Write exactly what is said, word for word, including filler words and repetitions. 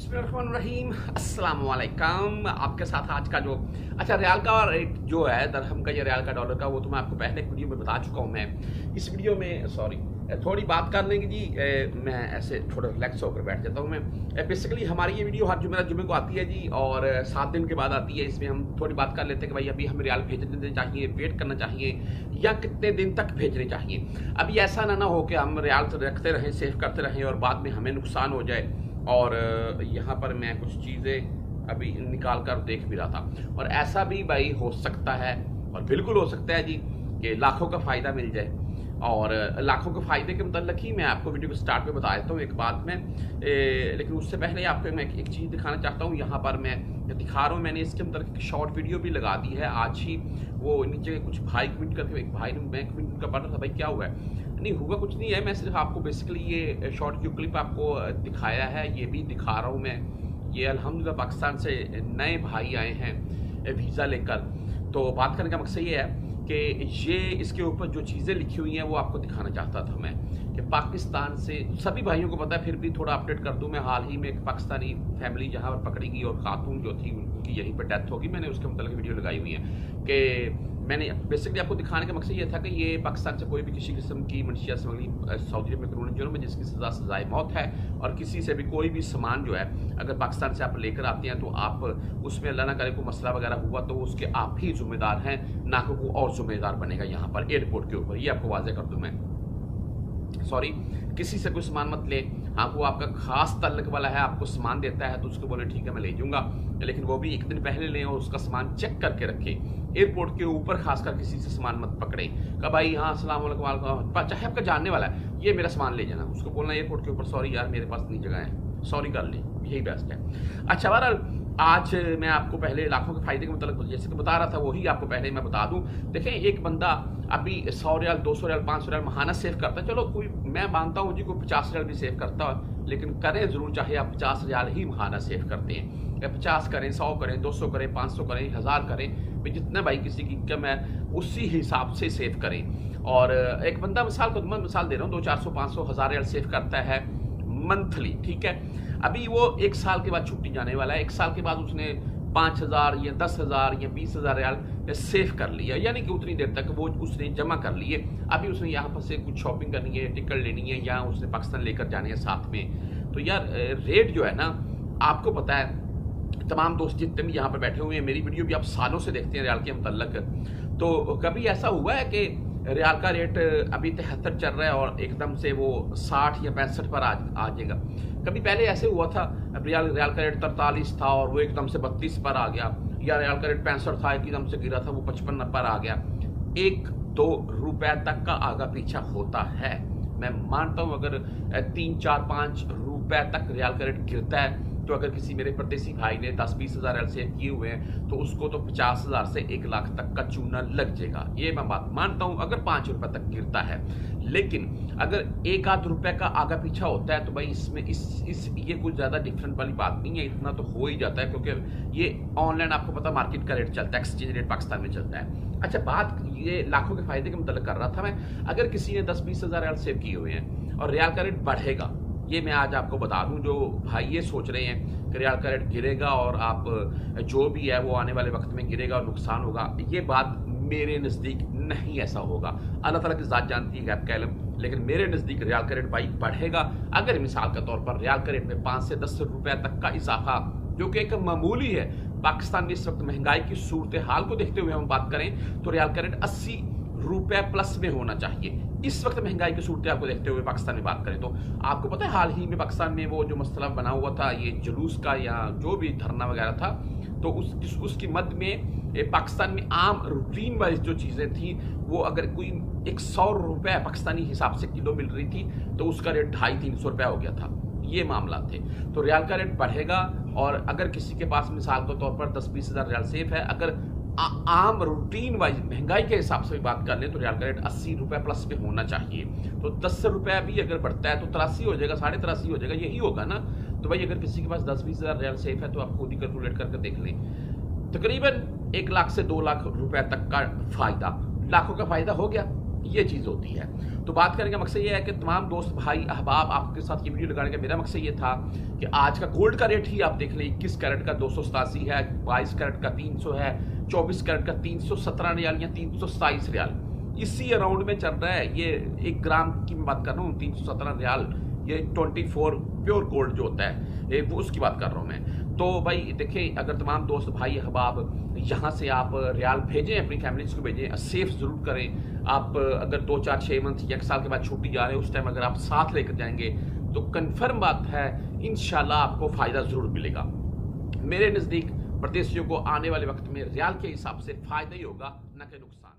बिस्मिल्लाहिर्रहमानिर्रहीम, अस्सलाम वालेकुम। आपके साथ आज का जो अच्छा रियाल का रेट जो है दरहम का या रियाल का डॉलर का, वो तो मैं आपको पहले एक वीडियो में बता चुका हूँ। मैं इस वीडियो में सॉरी थोड़ी बात कर लेंगे जी। ए, मैं ऐसे थोड़ा रिलैक्स होकर बैठ जाता हूँ। मैं बेसिकली हमारी ये वीडियो हर जुमेरा जुमे को आती है जी, और सात दिन के बाद आती है। इसमें हम थोड़ी बात कर लेते हैं कि भाई अभी हमें रियाल भेज देने चाहिए, वेट करना चाहिए, या कितने दिन तक भेजने चाहिए। अभी ऐसा ना ना हो कि हम रियाल रखते रहें, सेव करते रहें और बाद में हमें नुकसान हो जाए। और यहाँ पर मैं कुछ चीज़ें अभी निकाल कर देख भी रहा था, और ऐसा भी भाई हो सकता है और बिल्कुल हो सकता है जी कि लाखों का फ़ायदा मिल जाए। और लाखों के फ़ायदे के मतलब ही मैं आपको वीडियो को स्टार्ट में बता देता हूँ एक बात में। ए, लेकिन उससे पहले आपको मैं एक चीज़ दिखाना चाहता हूँ। यहाँ पर मैं दिखा रहा हूँ, मैंने इसके मतलब एक शॉर्ट वीडियो भी लगा दी है आज ही। वो नीचे कुछ भाई कमेंट करके, एक भाई ने मैं कमेंट का पढ़ रहा था, भाई क्या हुआ है। नहीं हुआ कुछ नहीं है, मैं सिर्फ आपको बेसिकली ये शॉर्ट की क्लिप आपको दिखाया है, ये भी दिखा रहा हूँ मैं। ये अल्हम्दुलिल्लाह पाकिस्तान से नए भाई आए हैं वीज़ा लेकर। तो बात करने का मकसद ये है कि ये इसके ऊपर जो चीज़ें लिखी हुई हैं वो आपको दिखाना चाहता था मैं, कि पाकिस्तान से सभी भाइयों को पता है, फिर भी थोड़ा अपडेट कर दूं मैं। हाल ही में एक पाकिस्तानी फैमिली जहां पर पकड़ी गई और खातून जो थी उनकी यहीं पर डेथ होगी, मैंने उसके मतलब वीडियो लगाई हुई है। कि मैंने बेसिकली आपको दिखाने का मकसद ये था कि ये पाकिस्तान से कोई भी किसी किस्म की मनशिया स्मगलिंग सऊदी अरब में कानूनी जुर्म में जिसकी सजा सजाए मौत है, और किसी से भी कोई भी सामान जो है अगर पाकिस्तान से आप लेकर आते हैं तो आप उसमें अल्लाह ना करे कोई मसला वगैरह हुआ तो उसके आप ही जिम्मेदार हैं, ना कि कोई और जिम्मेदार बनेगा यहाँ पर एयरपोर्ट के ऊपर। ये आपको वाज़ेह कर दूँ मैं। सॉरी, किसी से कोई सामान मत ले। हाँ, वो आपका खास तल्लक वाला है, आपको सामान देता है तो उसको बोले ठीक है मैं ले जाऊंगा, लेकिन वो भी एक दिन पहले लें और उसका सामान चेक करके रखें। एयरपोर्ट के ऊपर खासकर किसी से सामान मत पकड़े का भाई हाँ अस्सलाम वालेकुम, चाहे आपका जानने वाला है, ये मेरा सामान ले जाना। उसको बोलना एयरपोर्ट के ऊपर सॉरी यार मेरे पास इतनी जगह है, सॉरी कर ले, यही बेस्ट है। अच्छा बहरहाल आज मैं आपको पहले लाखों के फायदे के मतलब जैसे कि बता रहा था वही आपको पहले मैं बता दूं। देखें, एक बंदा अभी सौ रियाल, दो सौ रियाल, पाँच सौ रियाल महाना सेव करता है। चलो कोई मैं मानता हूँ जी कोई पचास रियाल भी सेव करता है, लेकिन करें ज़रूर, चाहे आप पचास रियाल ही महाना सेव करते हैं, या पचास करें, सौ करें, दो सौ करें, पाँच सौ करें, हज़ार करें, भाई जितना भाई किसी की इनकम है उसी हिसाब से सेव करें। और एक बंदा मिसाल को मैं मिसाल दे रहा हूँ, दो चार सौ पाँच सौ हज़ार रियाल सेव करता है मंथली, ठीक है। अभी वो एक साल के बाद छुट्टी जाने वाला है, एक साल के बाद उसने पाँच हज़ार या दस हज़ार या बीस हज़ार रियाल सेव कर लिया, यानी कि उतनी देर तक वो उसने जमा कर लिए। अभी उसने यहाँ पर से कुछ शॉपिंग करनी है, टिकट लेनी है, या उसने पाकिस्तान लेकर जाने हैं साथ में। तो यार रेट जो है ना, आपको पता है तमाम दोस्त जितने भी यहाँ पर बैठे हुए हैं, मेरी वीडियो भी आप सालों से देखते हैं रियाल के मुतल्लक, तो कभी ऐसा हुआ है कि रियाल का रेट अभी तिहत्तर चल रहा है और एकदम से वो साठ या पैंसठ पर आ आ जाएगा। कभी पहले ऐसे हुआ था, रियाल रियाल का रेट तरतालीस था और वो एकदम से बत्तीस पर आ गया, या रियाल का रेट पैंसठ था एकदम से गिरा था वो पचपन पर आ गया। एक दो रुपए तक का आगा पीछा होता है। मैं मानता हूँ अगर तीन चार पाँच रुपए तक रियाल का रेट गिरता है तो अगर किसी मेरे परदेसी भाई ने दस बीस हज़ार रियाल सेव किए हुए हैं तो उसको तो पचास हज़ार से एक लाख तक का चूना लग जाएगा। ये मैं बात मानता हूँ अगर पाँच रुपए तक गिरता है। लेकिन अगर एक आध रुपए का आगा पीछा होता है तो भाई इसमें इस इस ये कुछ ज़्यादा डिफरेंट वाली बात नहीं है, इतना तो हो ही जाता है, क्योंकि ये ऑनलाइन आपको पता मार्केट का रेट चलता है, एक्सचेंज रेट पाकिस्तान में चलता है। अच्छा, बात ये लाखों के फायदे के मतलब कर रहा था मैं। अगर किसी ने दस बीस हज़ार रियाल सेव किए हुए हैं और रियाल का रेट बढ़ेगा, ये मैं आज आपको बता दूं, जो भाई ये सोच रहे हैं कि रियाल का रेट गिरेगा और आप जो भी है वो आने वाले वक्त में गिरेगा और नुकसान होगा, ये बात मेरे नज़दीक नहीं ऐसा होगा। अल्लाह ताला की ज़ात जानती है गैब का इल्म, लेकिन मेरे नज़दीक रियाल का रेट भाई बढ़ेगा। अगर मिसाल के तौर पर रियाल का रेट में पाँच से दस रुपये तक का इजाफा, जो कि एक मामूली है, पाकिस्तान में इस वक्त महंगाई की सूरत हाल को देखते हुए हम बात करें तो रियाल का रेट अस्सी रुपए प्लस में होना चाहिए। इस वक्त महंगाई की सूरत को देखते हुए पाकिस्तान में बात करें तो आपको पता है हाल ही में पाकिस्तान में वो जो मसला बना हुआ था ये जुलूस का या जो भी धरना वगैरह था, तो उस, उस उसकी मद में पाकिस्तान में आम रूटीन वाइज जो चीज़ें थी वो अगर कोई एक सौ रुपये पाकिस्तानी हिसाब से किलो मिल रही थी तो उसका रेट ढाई तीन सौ रुपया हो गया था। ये मामला थे। तो रियाल का रेट बढ़ेगा, और अगर किसी के पास मिसाल के तौर पर दस बीस हज़ार रियाल सेफ है, अगर आ, आम रूटीन वाइज महंगाई के हिसाब से भी बात कर लें तो रियाल का रेट अस्सी रुपए प्लस पे होना चाहिए। तो दस रुपया भी अगर बढ़ता है तो तिरासी हो जाएगा, साढ़े तिरासी हो जाएगा, यही होगा ना। तो भाई अगर किसी के पास दस बीस हज़ार रियाल सेफ है तो आप खुद ही कैलकुलेट करके देख लें, तकरीबन एक लाख से दो लाख रुपए तक का फायदा, लाखों का फायदा हो गया। ये चीज़ होती है। तो बात करने का मकसद ये है कि तमाम दोस्त भाई अहबाब आपके साथ ये वीडियो लगाने का मेरा मकसद ये था कि आज का गोल्ड का रेट ही आप देख लें, इक्कीस कैरेट का दो सौ सतासी है, बाईस कैरेट का तीन सौ है, चौबीस कैरेट का तीन सौ सत्रह रियाल या तीन सौ सताईस रियाल, इसी अराउंड में चल रहा है। ये एक ग्राम की मैं बात कर रहा हूँ, तीन सौ सत्रह रियाल, ये चौबीस प्योर गोल्ड जो होता है वो उसकी बात कर रहा हूँ मैं। तो भाई देखें, अगर तमाम दोस्त भाई अहबाब यहाँ से आप रियाल भेजें, अपनी फैमिलीज को भेजें, सेफ ज़रूर करें। आप अगर दो चार छः मंथ या एक साल के बाद छुट्टी जा रहे हैं, उस टाइम अगर आप साथ लेकर जाएंगे तो कन्फर्म बात है इंशाल्लाह आपको फ़ायदा ज़रूर मिलेगा। मेरे नज़दीक परदेशियों को आने वाले वक्त में रियाल के हिसाब से फ़ायदा ही होगा, न कि नुकसान।